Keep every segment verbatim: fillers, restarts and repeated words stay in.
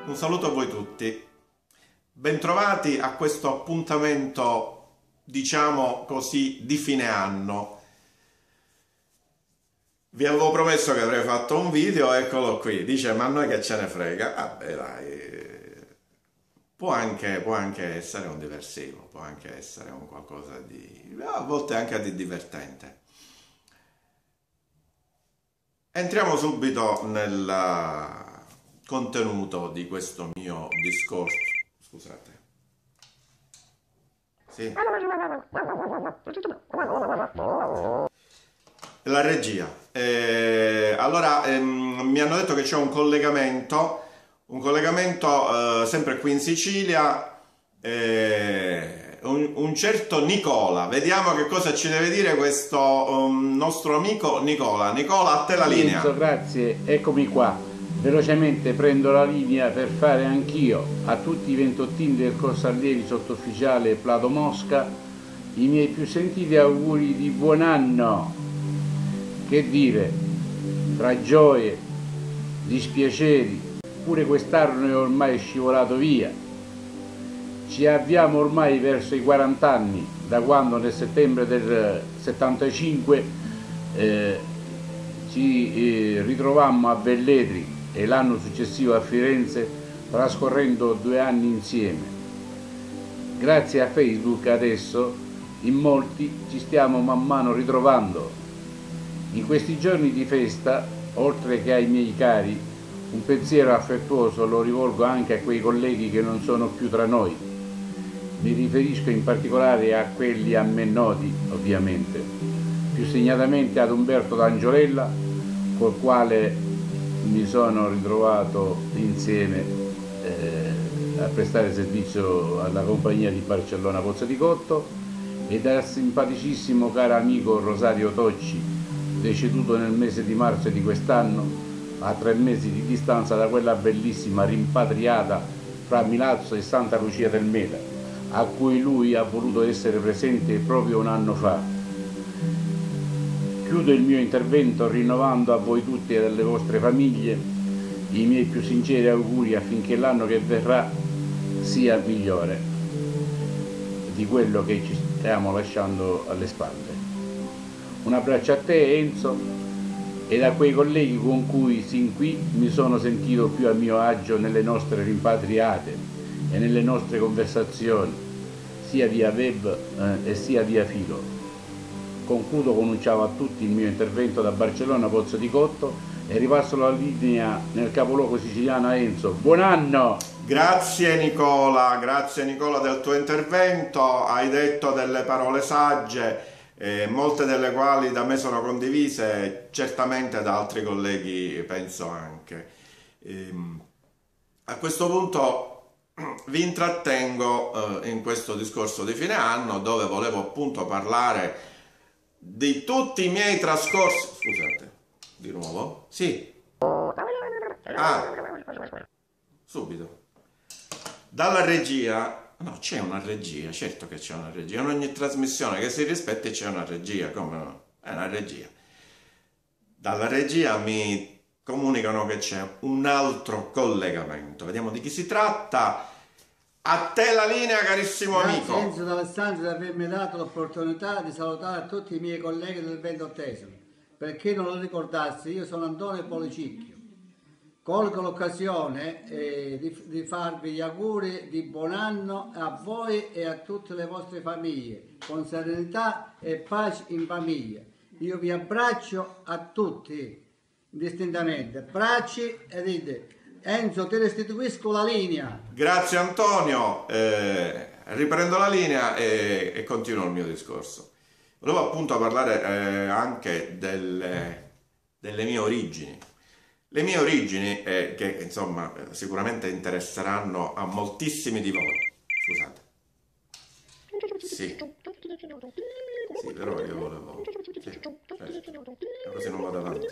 Un saluto a voi tutti, bentrovati a questo appuntamento, diciamo così, di fine anno. Vi avevo promesso che avrei fatto un video, eccolo qui, dice ma a noi che ce ne frega, vabbè dai, può anche, può anche essere un diversivo, può anche essere un qualcosa di, a volte anche di divertente. Entriamo subito nel contenuto di questo mio discorso. Scusate. Sì. La regia. Eh, allora, ehm, mi hanno detto che c'è un collegamento, un collegamento eh, sempre qui in Sicilia, eh, un, un certo Nicola. Vediamo che cosa ci deve dire questo um, nostro amico Nicola. Nicola, a te la linea. Grazie, eccomi qua. Velocemente prendo la linea per fare anch'io a tutti i ventottini del corso allievi sottufficiale Plato Mosca i miei più sentiti auguri di buon anno. Che dire, tra gioie, dispiaceri, pure quest'anno è ormai scivolato via. Ci avviamo ormai verso i quaranta anni, da quando nel settembre del settantacinque eh, ci eh, ritrovammo a Velletri e l'anno successivo a Firenze, trascorrendo due anni insieme. Grazie a Facebook adesso in molti ci stiamo man mano ritrovando. In questi giorni di festa, oltre che ai miei cari, un pensiero affettuoso lo rivolgo anche a quei colleghi che non sono più tra noi. Mi riferisco in particolare a quelli a me noti, ovviamente, più segnatamente ad Umberto D'Angiolella, col quale mi sono ritrovato insieme eh, a prestare servizio alla compagnia di Barcellona Pozzo di Cotto, e dal simpaticissimo caro amico Rosario Tocci, deceduto nel mese di marzo di quest'anno, a tre mesi di distanza da quella bellissima rimpatriata fra Milazzo e Santa Lucia del Mela, a cui lui ha voluto essere presente proprio un anno fa. Chiudo il mio intervento rinnovando a voi tutti e alle vostre famiglie i miei più sinceri auguri affinché l'anno che verrà sia migliore di quello che ci stiamo lasciando alle spalle. Un abbraccio a te Enzo e a quei colleghi con cui sin qui mi sono sentito più a mio agio nelle nostre rimpatriate e nelle nostre conversazioni, sia via web eh, e sia via filo. Concludo con un ciao a tutti il mio intervento da Barcellona Pozzo di Cotto e ripasso la linea nel capoluogo siciliano a Enzo. Buon anno! Grazie Nicola, grazie Nicola del tuo intervento, hai detto delle parole sagge, eh, molte delle quali da me sono condivise, certamente da altri colleghi penso anche. Ehm, a questo punto vi intrattengo eh, in questo discorso di fine anno, dove volevo appunto parlare di tutti i miei trascorsi. Scusate, di nuovo? Sì. Ah, subito. Dalla regia. No, c'è una regia, certo che c'è una regia. In ogni trasmissione che si rispetti c'è una regia, come no? È una regia. Dalla regia mi comunicano che c'è un altro collegamento. Vediamo di chi si tratta. A te la linea, carissimo Grazie, amico. Enzo D'Alessandro, di avermi dato l'opportunità di salutare tutti i miei colleghi del ventottesimo. Per chi non lo ricordasse, io sono Antonio Policicchio. Colgo l'occasione eh, di, di farvi gli auguri di buon anno a voi e a tutte le vostre famiglie, con serenità e pace in famiglia. Io vi abbraccio a tutti, indistintamente. Abbracci e dite: Enzo, ti restituisco la linea. Grazie Antonio, eh, riprendo la linea e, e continuo il mio discorso. Volevo appunto parlare eh, anche delle, delle mie origini. Le mie origini, eh, che insomma sicuramente interesseranno a moltissimi di voi. Scusate. Sì. Sì, però io volevo... Sì, certo. Così non vado avanti.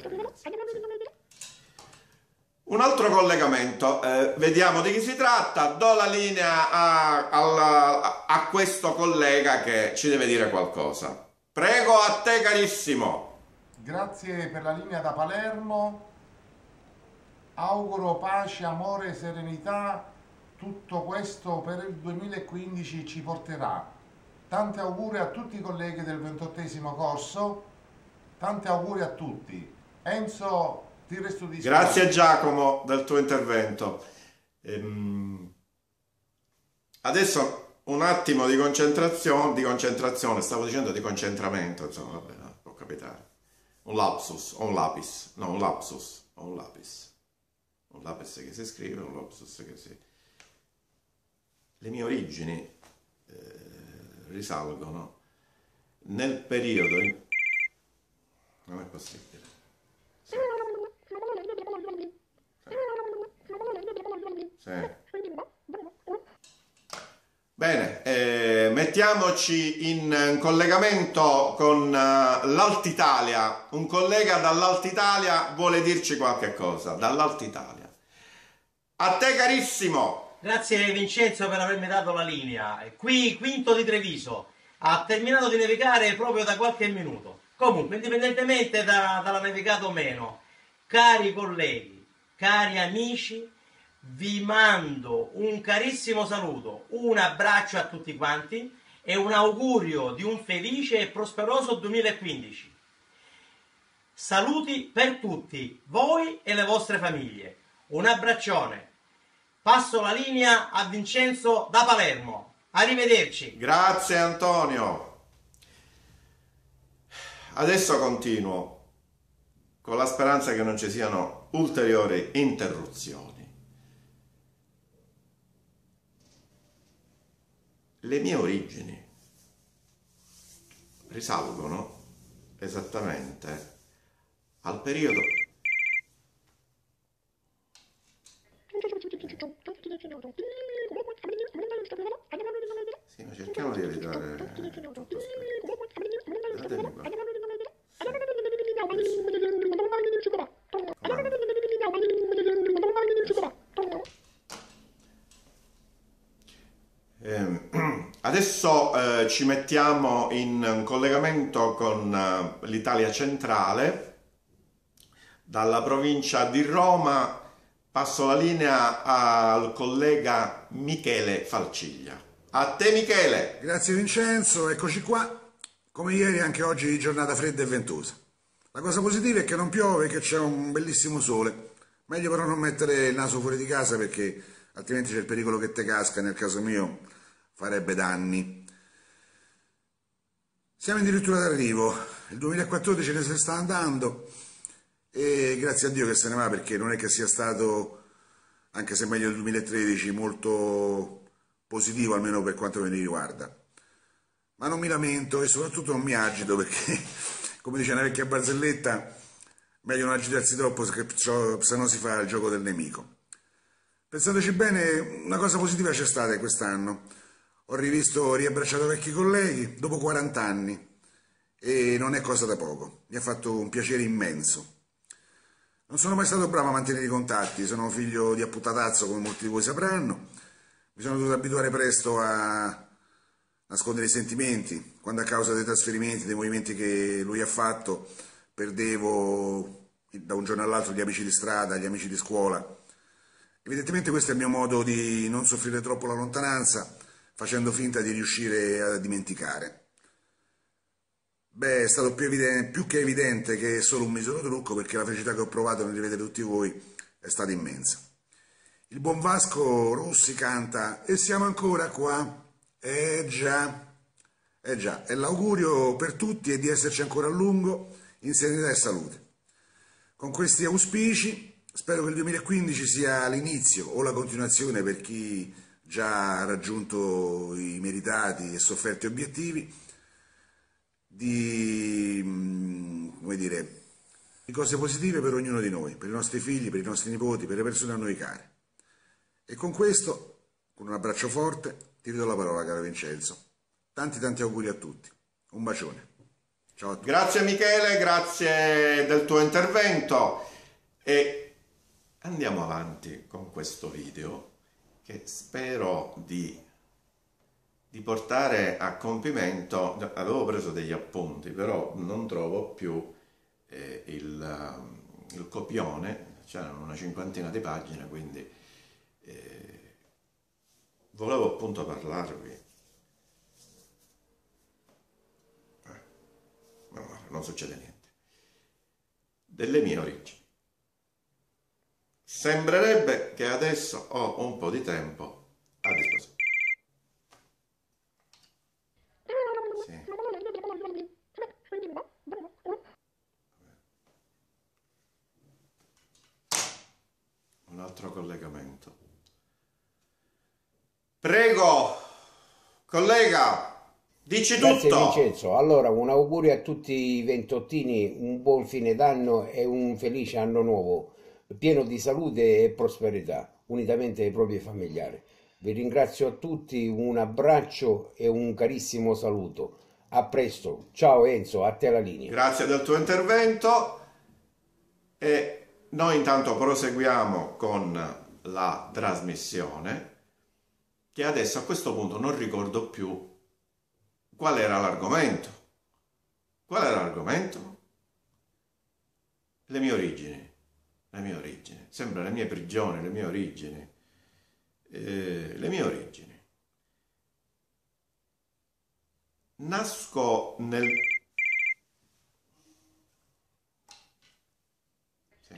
Un altro collegamento, eh, vediamo di chi si tratta, do la linea a, a, a questo collega che ci deve dire qualcosa. Prego, a te carissimo. Grazie per la linea da Palermo. auguro pace, amore, serenità, tutto questo per il duemilaquindici ci porterà. Tanti auguri a tutti i colleghi del ventottesimo corso, tanti auguri a tutti. Enzo, ti restituisco. Grazie Giacomo del tuo intervento. Ehm, adesso un attimo di concentrazione, di concentrazione, stavo dicendo di concentramento, insomma, vabbè, no, può capitare. Un lapsus, o un lapis, no, un lapsus, o un lapis. Un lapis che si scrive, un lapsus che si... Le mie origini eh, risalgono nel periodo... In... Non è possibile. Sì. Sì. Bene, eh, mettiamoci in collegamento con uh, l'Alta Italia. Un collega dall'Alta Italia vuole dirci qualche cosa. Dall'Alta Italia. A te carissimo! Grazie Vincenzo per avermi dato la linea. Qui Quinto di Treviso ha terminato di nevicare proprio da qualche minuto. Comunque, indipendentemente da, dalla nevicata o meno, cari colleghi, cari amici, vi mando un carissimo saluto, un abbraccio a tutti quanti e un augurio di un felice e prosperoso duemilaquindici. Saluti per tutti, voi e le vostre famiglie. Un abbraccione. Passo la linea a Vincenzo da Palermo. Arrivederci. Grazie Antonio. Adesso continuo con la speranza che non ci siano ulteriori interruzioni. Le mie origini risalgono esattamente al periodo... Sì, ma cerchiamo di evitare tutto questo. Datemi qua. Eh, adesso eh, ci mettiamo in collegamento con eh, l'Italia centrale. Dalla provincia di Roma passo la linea al collega Michele Falciglia. A te Michele! Grazie Vincenzo, eccoci qua. Come ieri anche oggi giornata fredda e ventosa. La cosa positiva è che non piove e che c'è un bellissimo sole. Meglio però non mettere il naso fuori di casa perché altrimenti c'è il pericolo che te casca, nel caso mio farebbe danni. Siamo addirittura d'arrivo, il duemilaquattordici ne se ne sta andando e grazie a Dio che se ne va perché non è che sia stato, anche se meglio del duemilatredici, molto positivo almeno per quanto mi riguarda. Ma non mi lamento e soprattutto non mi agito perché, come dice una vecchia barzelletta, meglio non agitarsi troppo se no si fa il gioco del nemico. Pensandoci bene, una cosa positiva c'è stata quest'anno. Ho rivisto, ho riabbracciato vecchi colleghi dopo quaranta anni e non è cosa da poco. Mi ha fatto un piacere immenso. Non sono mai stato bravo a mantenere i contatti, sono figlio di appuntatazzo come molti di voi sapranno. Mi sono dovuto abituare presto a nascondere i sentimenti, quando a causa dei trasferimenti, dei movimenti che lui ha fatto, perdevo da un giorno all'altro gli amici di strada, gli amici di scuola. Evidentemente questo è il mio modo di non soffrire troppo la lontananza, facendo finta di riuscire a dimenticare. Beh, è stato più, evidente, più che evidente che è solo un misero trucco, perché la felicità che ho provato nel rivedere tutti voi è stata immensa. Il buon Vasco Rossi canta "E siamo ancora qua". Eh già, eh già, e l'augurio per tutti è di esserci ancora a lungo, in serenità e salute. Con questi auspici spero che il duemilaquindici sia l'inizio o la continuazione per chi già ha raggiunto i meritati e sofferti obiettivi di, come dire, di cose positive per ognuno di noi, per i nostri figli, per i nostri nipoti, per le persone a noi care. E con questo, con un abbraccio forte, ti ridò la parola, caro Vincenzo. Tanti tanti auguri a tutti. Un bacione. Ciao a tutti. Grazie Michele, grazie del tuo intervento e andiamo avanti con questo video che spero di, di portare a compimento. Avevo preso degli appunti, però non trovo più eh, il, il copione c'erano una cinquantina di pagine, quindi eh, volevo appunto parlarvi. Eh, no, non succede niente. Delle mie origini. Sembrerebbe che adesso ho un po' di tempo a disposizione. Sì. Un altro collegamento. Prego, collega, dici Grazie tutto. Vincenzo. Allora, un augurio a tutti i ventottini, un buon fine d'anno e un felice anno nuovo, pieno di salute e prosperità, unitamente ai propri familiari. Vi ringrazio a tutti, un abbraccio e un carissimo saluto. A presto. Ciao Enzo, a te la linea. Grazie del tuo intervento e noi intanto proseguiamo con la trasmissione, che adesso a questo punto non ricordo più qual era l'argomento. Qual era l'argomento? Le mie origini. Le mie origini. Sembra le mie prigioni, le mie origini. Eh, le mie origini. Nasco nel... Sì.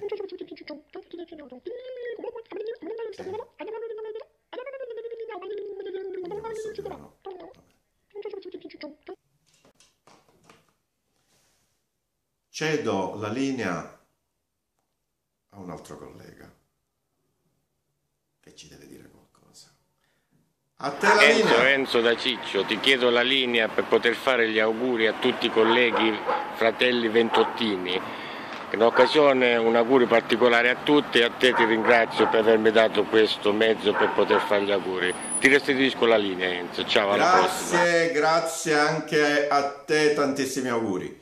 Cedo la linea a un altro collega che ci deve dire qualcosa. A te la Enzo, linea. Enzo da Ciccio, ti chiedo la linea per poter fare gli auguri a tutti i colleghi fratelli ventottini. In occasione un augurio particolare a tutti e a te ti ringrazio per avermi dato questo mezzo per poter fare gli auguri. Ti restituisco la linea Enzo, ciao, alla prossima. Grazie, grazie anche a te, tantissimi auguri.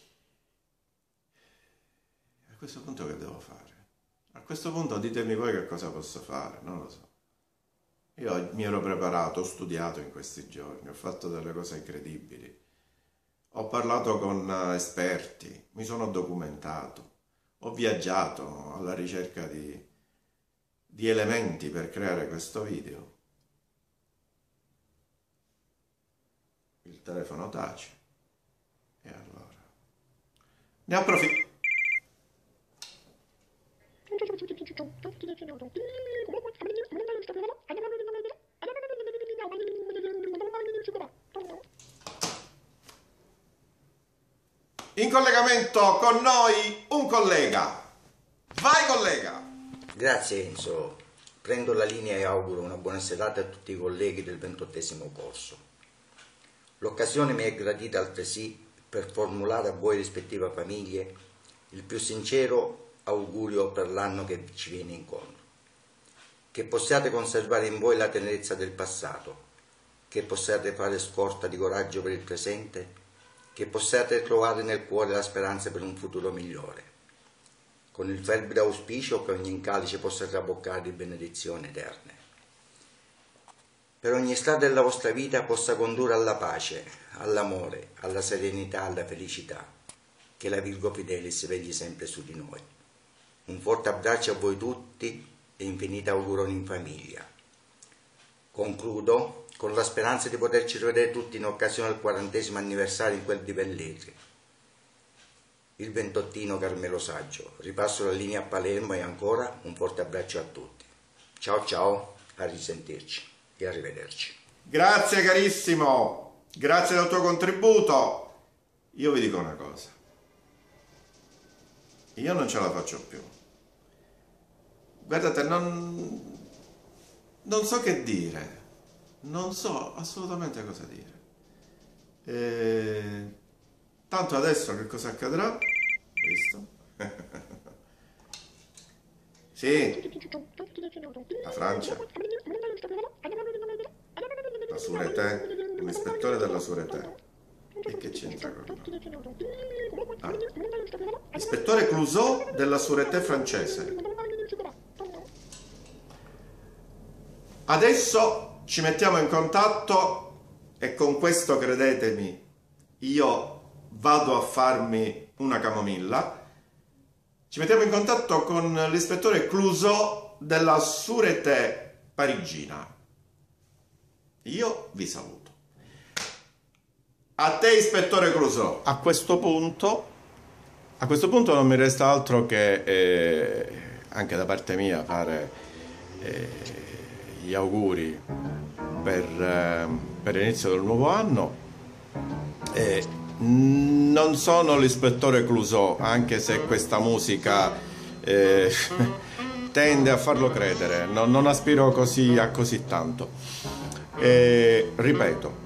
A questo punto che devo fare? A questo punto ditemi voi che cosa posso fare, non lo so. Io mi ero preparato, ho studiato in questi giorni, ho fatto delle cose incredibili. Ho parlato con esperti, mi sono documentato, ho viaggiato alla ricerca di, di elementi per creare questo video. Il telefono tace. E allora? Ne approfitto. In collegamento con noi un collega. Vai collega! Grazie Enzo, prendo la linea e auguro una buona serata a tutti i colleghi del ventottesimo corso. L'occasione mi è gradita altresì per formulare a voi rispettive famiglie il più sincero augurio per l'anno che ci viene incontro. Che possiate conservare in voi la tenerezza del passato, che possiate fare scorta di coraggio per il presente, che possiate trovare nel cuore la speranza per un futuro migliore, con il fervido auspicio che ogni calice possa traboccare di benedizioni eterne. Per ogni strada della vostra vita possa condurre alla pace, all'amore, alla serenità, alla felicità, che la Virgo Fidelis vegli sempre su di noi. Un forte abbraccio a voi tutti e infinita auguroni in famiglia. Concludo con la speranza di poterci rivedere tutti in occasione del quarantesimo anniversario in quel di Velletri. Il ventottino Carmelo Saggio. Ripasso la linea a Palermo e ancora un forte abbraccio a tutti. Ciao ciao, a risentirci e arrivederci. Grazie carissimo, grazie del tuo contributo. Io vi dico una cosa. Io non ce la faccio più. Guardate, non, non so che dire. Non so assolutamente cosa dire. E... Tanto adesso che cosa accadrà? Visto? Sì. La Francia. La Sûreté. Un ispettore della Sûreté. E che c'entra con noi? Ah. Ispettore Clouseau della Sûreté francese. Adesso ci mettiamo in contatto e con questo, credetemi, io vado a farmi una camomilla ci mettiamo in contatto con l'ispettore Clouseau della Sûreté parigina. Io vi saluto. A te, ispettore Clouseau. A questo punto, a questo punto non mi resta altro che, eh, anche da parte mia, fare eh, gli auguri per, eh, per l'inizio del nuovo anno. Eh, non sono l'ispettore Clouseau, anche se questa musica eh, tende a farlo credere, non, non aspiro così a così tanto. Eh, ripeto,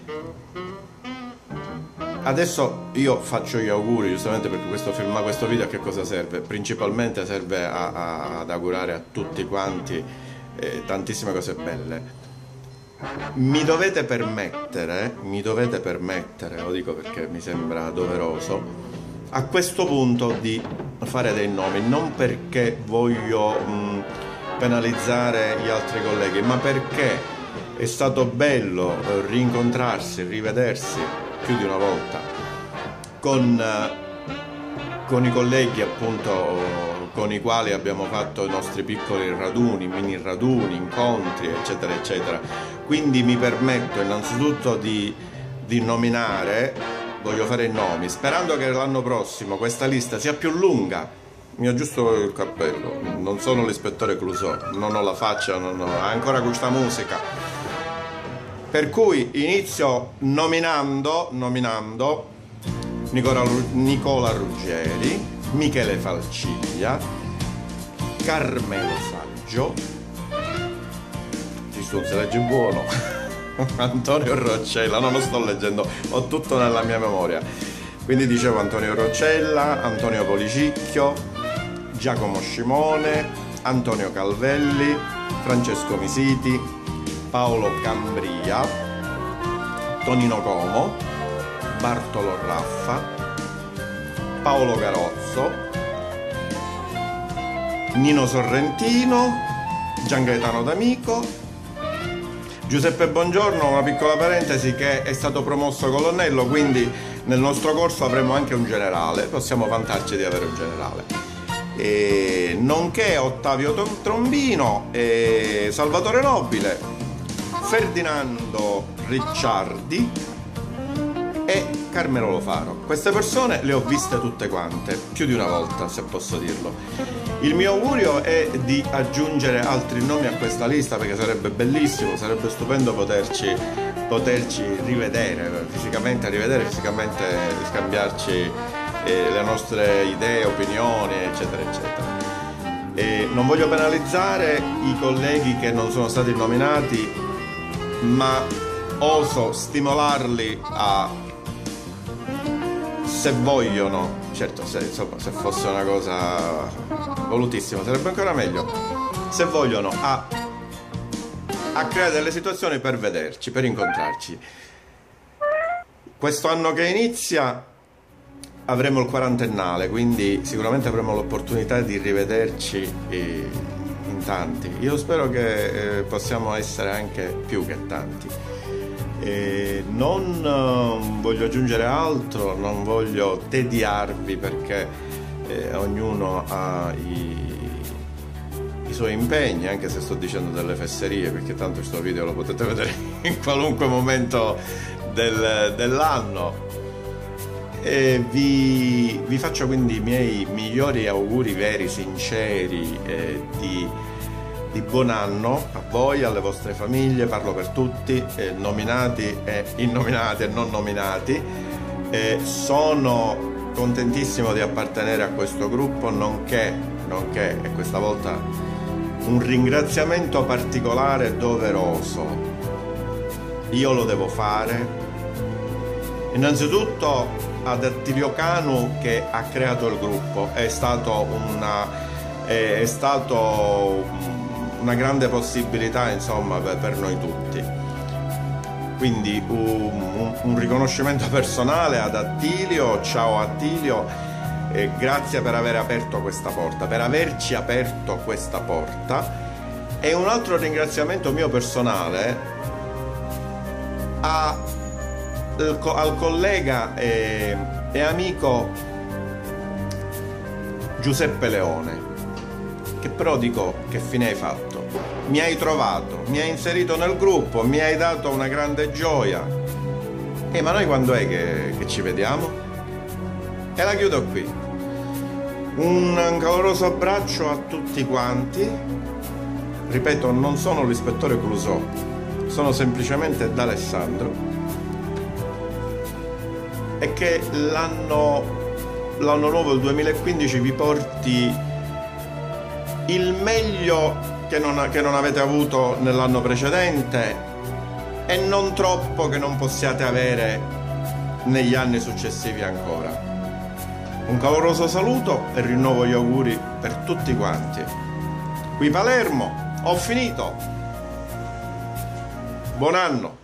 adesso io faccio gli auguri, giustamente, perché questo film, questo video a che cosa serve? Principalmente serve a, a, ad augurare a tutti quanti eh, tantissime cose belle. Mi dovete permettere, mi dovete permettere, lo dico perché mi sembra doveroso, a questo punto di fare dei nomi, non perché voglio mh, penalizzare gli altri colleghi, ma perché è stato bello rincontrarsi, rivedersi più di una volta con, con i colleghi, appunto, con i quali abbiamo fatto i nostri piccoli raduni, mini raduni, incontri, eccetera, eccetera. Quindi mi permetto innanzitutto di, di nominare, voglio fare i nomi, sperando che l'anno prossimo questa lista sia più lunga. Mi aggiusto il cappello, non sono l'ispettore Clouseau, non ho la faccia, non ho ancora questa musica. Per cui inizio nominando, nominando Nicola, Nicola Ruggeri, Michele Falciglia, Carmelo Saggio, Gesù se legge buono, Antonio Roccella, no, non sto leggendo, ho tutto nella mia memoria. Quindi dicevo Antonio Roccella, Antonio Policicchio, Giacomo Scimone, Antonio Calvelli, Francesco Misiti, Paolo Cambria, Tonino Como, Bartolo Raffa, Paolo Garozzo, Nino Sorrentino, Gian Gaetano D'Amico, Giuseppe Bongiorno, una piccola parentesi, che è stato promosso colonnello, quindi nel nostro corso avremo anche un generale, possiamo vantarci di avere un generale. E nonché Ottavio Trombino, e Salvatore Nobile, Ferdinando Ricciardi e Carmelo Lo Faro. Queste persone le ho viste tutte quante, più di una volta, se posso dirlo. Il mio augurio è di aggiungere altri nomi a questa lista, perché sarebbe bellissimo, sarebbe stupendo poterci, poterci rivedere fisicamente, rivedere fisicamente, scambiarci eh, le nostre idee, opinioni, eccetera, eccetera. E non voglio penalizzare i colleghi che non sono stati nominati, ma oso stimolarli a, se vogliono, certo, se, insomma, se fosse una cosa volutissima sarebbe ancora meglio, se vogliono a, a creare delle situazioni per vederci, per incontrarci. Questo anno che inizia avremo il quarantennale, quindi sicuramente avremo l'opportunità di rivederci eh, in tanti. Io spero che eh, possiamo essere anche più che tanti. E non uh, voglio aggiungere altro, non voglio tediarvi, perché eh, ognuno ha i, i suoi impegni, anche se sto dicendo delle fesserie, perché tanto questo video lo potete vedere in qualunque momento del, dell'anno. E vi, vi faccio quindi i miei migliori auguri veri, sinceri, eh, di di buon anno a voi, alle vostre famiglie, parlo per tutti, eh, nominati e innominati e non nominati. Eh, sono contentissimo di appartenere a questo gruppo, nonché, nonché, e questa volta un ringraziamento particolare e doveroso. Io lo devo fare innanzitutto ad Attilio Canu, che ha creato il gruppo. È stato una, è, è stato una grande possibilità, insomma, per, per noi tutti. Quindi un, un, un riconoscimento personale ad Attilio. Ciao Attilio, e grazie per aver aperto questa porta, per averci aperto questa porta. E un altro ringraziamento mio personale a, al collega e, e amico Giuseppe Leone, che però dico, che fine hai fatto? Mi hai trovato, mi hai inserito nel gruppo, mi hai dato una grande gioia. E ma noi quando è che, che ci vediamo? E la chiudo qui. Un caloroso abbraccio a tutti quanti. Ripeto, non sono l'ispettore Clouseau, sono semplicemente D'Alessandro. E che l'anno l'anno nuovo, il duemilaquindici, vi porti il meglio che non, che non avete avuto nell'anno precedente e non troppo che non possiate avere negli anni successivi ancora. Un caloroso saluto e rinnovo gli auguri per tutti quanti. Qui Palermo, ho finito. Buon anno.